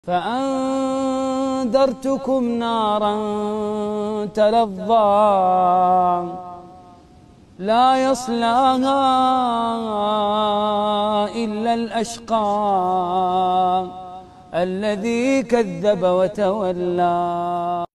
فأنذرتكم نارا تلظى لا يصلاها إلا الأشقى الذي كذب وتولى.